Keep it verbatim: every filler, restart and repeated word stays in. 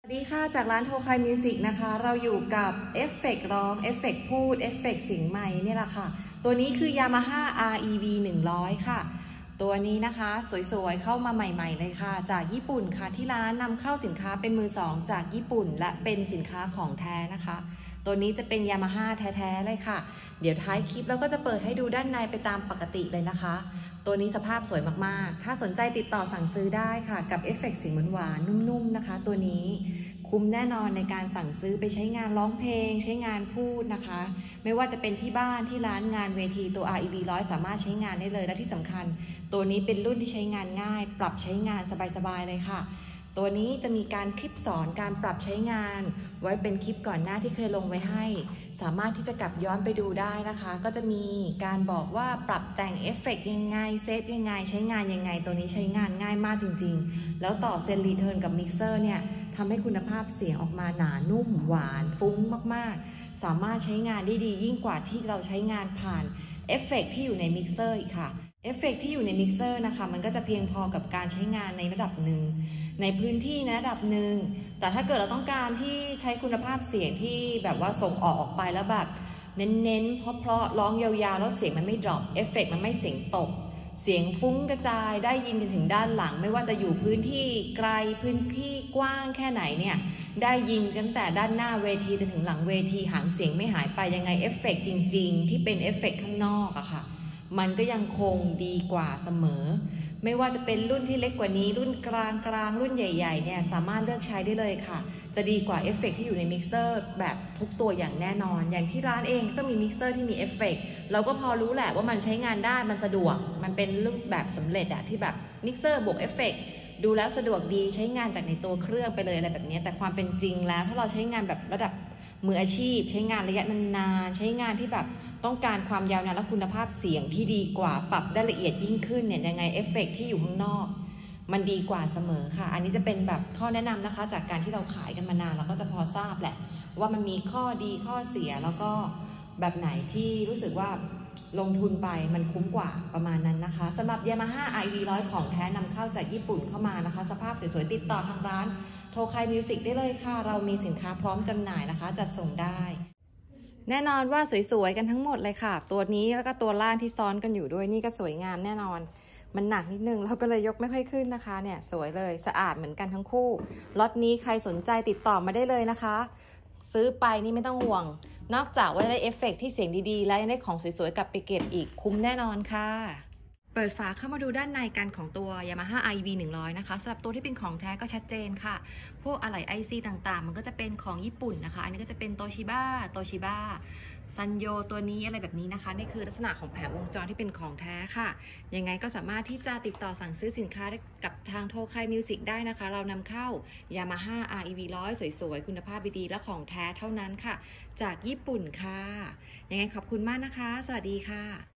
สวัสดีค่ะจากร้านโทไคมิวสิกนะคะเราอยู่กับเอฟเฟกต์ร้องเอฟเฟกต์พูดเอฟเฟกต์เสียงใหม่นี่แหละค่ะตัวนี้คือ Yamaha อาร์ อี วี หนึ่งร้อยค่ะตัวนี้นะคะสวยๆเข้ามาใหม่ๆเลยค่ะจากญี่ปุ่นค่ะที่ร้านนำเข้าสินค้าเป็นมือสองจากญี่ปุ่นและเป็นสินค้าของแท้นะคะตัวนี้จะเป็น Yamaha แท้ๆเลยค่ะเดี๋ยวท้ายคลิปเราก็จะเปิดให้ดูด้านในไปตามปกติเลยนะคะตัวนี้สภาพสวยมากๆถ้าสนใจติดต่อสั่งซื้อได้ค่ะกับเอฟเฟกต์เสียงหวานๆนุ่มๆนะคะตัวนี้คุ้มแน่นอนในการสั่งซื้อไปใช้งานร้องเพลงใช้งานพูดนะคะไม่ว่าจะเป็นที่บ้านที่ร้านงานเวทีตัว อาร์ อี วี หนึ่งร้อยสามารถใช้งานได้เลยและที่สำคัญตัวนี้เป็นรุ่นที่ใช้งานง่ายปรับใช้งานสบายๆเลยค่ะตัวนี้จะมีการคลิปสอนการปรับใช้งานไว้เป็นคลิปก่อนหน้าที่เคยลงไว้ให้สามารถที่จะกลับย้อนไปดูได้นะคะก็จะมีการบอกว่าปรับแต่งเอฟเฟกต์ยังไงเซฟยังไงใช้งานยังไงตัวนี้ใช้งานง่ายมากจริงๆแล้วต่อเซนรีเทิร์นกับมิกเซอร์เนี่ยทำให้คุณภาพเสียงออกมาหนานุ่มหวานฟุ้งมากๆสามารถใช้งานได้ดียิ่งกว่าที่เราใช้งานผ่านเอฟเฟกต์ที่อยู่ในมิกเซอร์อีกค่ะเอฟเฟกต์ที่อยู่ในมิกเซอร์นะคะมันก็จะเพียงพอกับการใช้งานในระดับหนึ่งในพื้นที่ในระดับหนึ่งแต่ถ้าเกิดเราต้องการที่ใช้คุณภาพเสียงที่แบบว่าส่งออกออกไปแล้วแบบเน้นๆเพราะๆร้องยาวๆแล้วเสียงมันไม่ดรอปเอฟเฟกต์มันไม่เสียงตกเสียงฟุ้งกระจายได้ยินกันถึงด้านหลังไม่ว่าจะอยู่พื้นที่ไกลพื้นที่กว้างแค่ไหนเนี่ยได้ยินกันแต่ด้านหน้าเวทีจนถึงหลังเวทีหางเสียงไม่หายไปยังไงเอฟเฟกต์จริงๆที่เป็นเอฟเฟกต์ข้างนอกอะค่ะมันก็ยังคงดีกว่าเสมอไม่ว่าจะเป็นรุ่นที่เล็กกว่านี้รุ่นกลางกลางรุ่นใหญ่ๆเนี่ยสามารถเลือกใช้ได้เลยค่ะจะดีกว่าเอฟเฟกต์ที่อยู่ในมิกเซอร์แบบทุกตัวอย่างแน่นอนอย่างที่ร้านเองต้องมีมิกเซอร์ที่มีเอฟเฟกต์เราก็พอรู้แหละว่ามันใช้งานได้มันสะดวกมันเป็นรูปแบบสำเร็จอะที่แบบมิกเซอร์บวกเอฟเฟกต์ดูแล้วสะดวกดีใช้งานจากในตัวเครื่องไปเลยอะไรแบบนี้แต่ความเป็นจริงแล้วถ้าเราใช้งานแบบระดับมืออาชีพใช้งานระยะนานๆใช้งานที่แบบต้องการความยาวนานและคุณภาพเสียงที่ดีกว่าปรับได้ละเอียดยิ่งขึ้นเนี่ยยังไงเอฟเฟกต์ที่อยู่ข้างนอกมันดีกว่าเสมอค่ะอันนี้จะเป็นแบบข้อแนะนำนะคะจากการที่เราขายกันมานานเราก็จะพอทราบแหละว่ามันมีข้อดีข้อเสียแล้วก็แบบไหนที่รู้สึกว่าลงทุนไปมันคุ้มกว่าประมาณนั้นนะคะสำหรับ Yamaha อาร์ อี วี หนึ่งร้อยของแท้นำเข้าจากญี่ปุ่นเข้ามานะคะสภาพสวยๆติดต่อทางร้านโทไคมิวสิกได้เลยค่ะเรามีสินค้าพร้อมจำหน่ายนะคะจัดส่งได้แน่นอนว่าสวยๆกันทั้งหมดเลยค่ะตัวนี้แล้วก็ตัวล่างที่ซ้อนกันอยู่ด้วยนี่ก็สวยงามแน่นอนมันหนักนิดนึงเราก็เลยยกไม่ค่อยขึ้นนะคะเนี่ยสวยเลยสะอาดเหมือนกันทั้งคู่ล็อตนี้ใครสนใจติดต่อมาได้เลยนะคะซื้อไปนี่ไม่ต้องห่วงนอกจากว่าได้เอฟเฟกต์ที่เสียงดีๆและยังได้ของสวยๆกลับไปเก็บอีกคุ้มแน่นอนค่ะเปิดฝาเข้ามาดูด้านในกันของตัว Yamaha อาร์ อี วี หนึ่งร้อยนะคะสำหรับตัวที่เป็นของแท้ก็ชัดเจนค่ะพวกอะไหล่ ไอ ซี ต่างๆมันก็จะเป็นของญี่ปุ่นนะคะอันนี้ก็จะเป็นโตชิบ้าโตชิบ้าซันโยตัวนี้อะไรแบบนี้นะคะนี่คือลักษณะของแผงวงจรที่เป็นของแท้ค่ะยังไงก็สามารถที่จะติดต่อสั่งซื้อสินค้ากับทางโทไคมิวสิกได้นะคะเรานำเข้า Yamaha อาร์ อี วี หนึ่งร้อยสวยๆคุณภาพดีๆและของแท้เท่านั้นค่ะจากญี่ปุ่นค่ะยังไงขอบคุณมากนะคะสวัสดีค่ะ